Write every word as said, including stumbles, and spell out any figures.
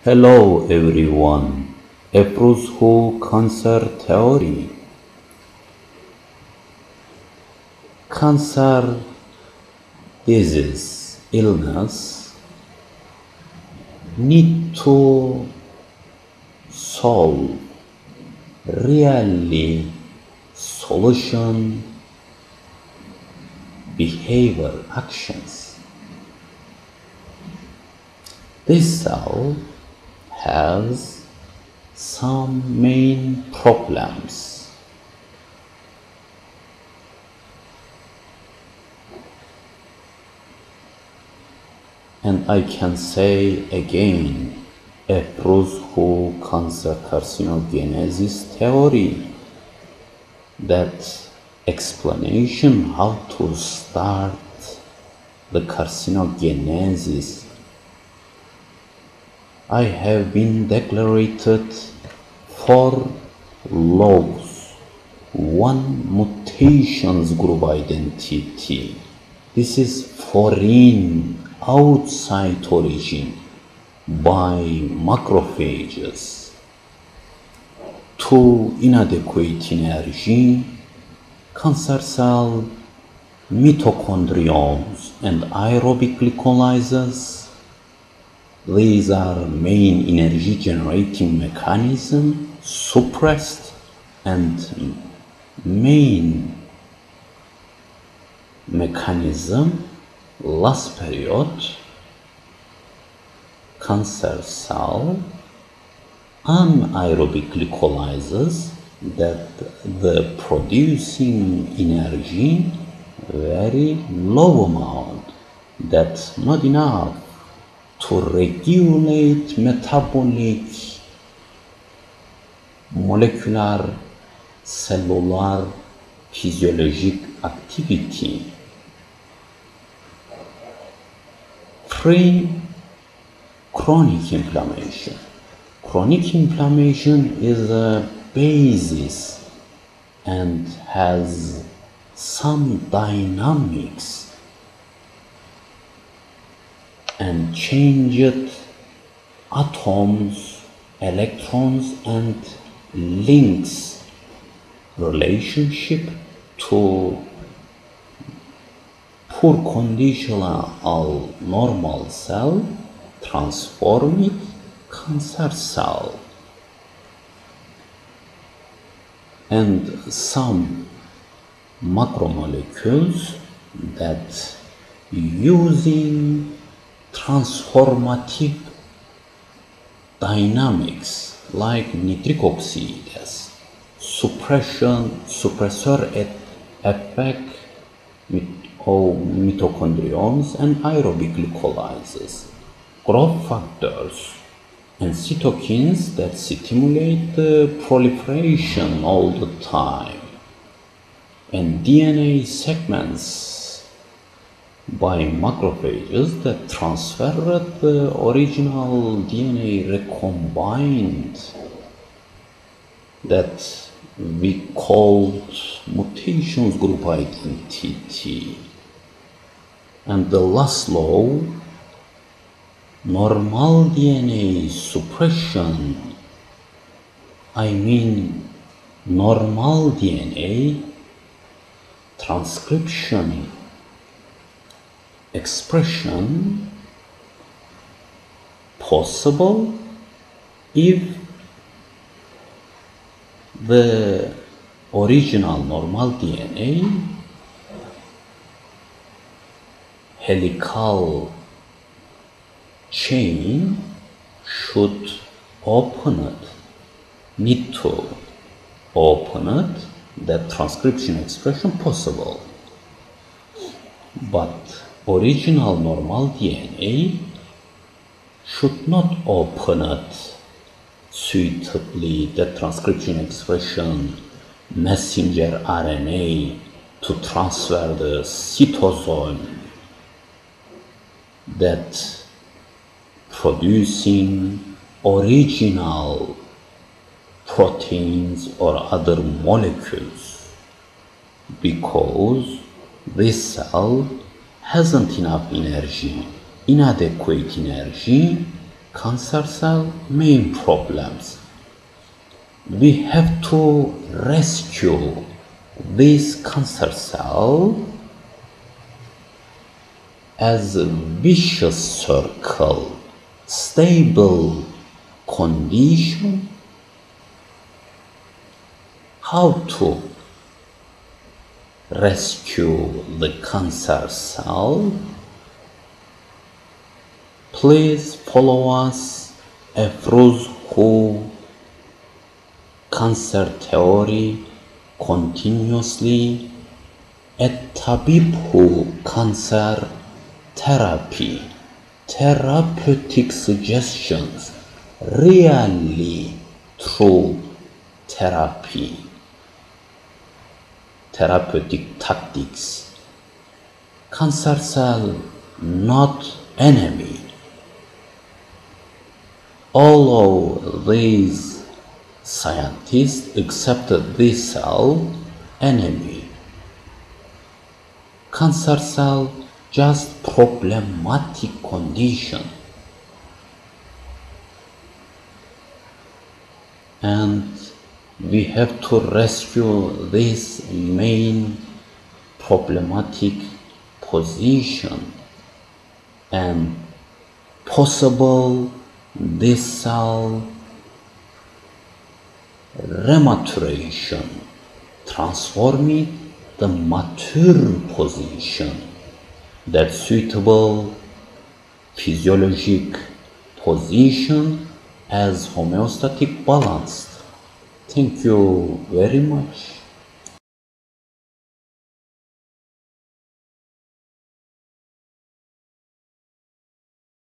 Hello everyone. Approach who cancer theory. Cancer disease, illness need to solve really solution behavior actions. This cell has some main problems. And I can say again, approach who cancer carcinogenesis theory, that explanation how to start the carcinogenesis. I have been declared four laws, one mutations group identity. This is foreign outside origin by macrophages. Two, inadequate energy, cancer cell, mitochondriomes and aerobic glycolysis. These are main energy generating mechanism suppressed, and main mechanism last period cancer cell anaerobic glycolysis, that the producing energy very low amount, that's not enough to regulate metabolic, molecular, cellular, physiologic activity. Three, chronic inflammation. Chronic inflammation is a basis and has some dynamics and changed atoms, electrons and links relationship to poor conditional normal cell, transform it cancer cell. And some macromolecules that using transformative dynamics like nitric oxide as suppression, suppressor effect of mitochondriomes and aerobic glycolysis, growth factors and cytokines that stimulate the proliferation all the time, and D N A segments by macrophages that transferred the original D N A recombined, that we called mutations group identity. And the last law, normal D N A suppression, I mean normal D N A transcription expression possible if the original normal D N A helical chain should open it, need to open it, that transcription expression possible. But original normal D N A should not open it suitably, the transcription expression messenger R N A to transfer the cytosol, that producing original proteins or other molecules, because this cell hasn't enough energy, inadequate energy cancer cell main problems. We have to rescue this cancer cell as a vicious circle, stable condition. How to rescue the cancer cell? Please follow us, Afroz Who Cancer Theory continuously at Tabib Who Cancer Therapy. Therapeutic suggestions really through therapy. Therapeutic tactics. Cancer cell not enemy. All of these scientists accepted this cell enemy. Cancer cell just problematic condition. And we have to rescue this main problematic position and possible this cell rematuration, transforming the mature position, that suitable physiologic position as homeostatic balanced. Thank you very much.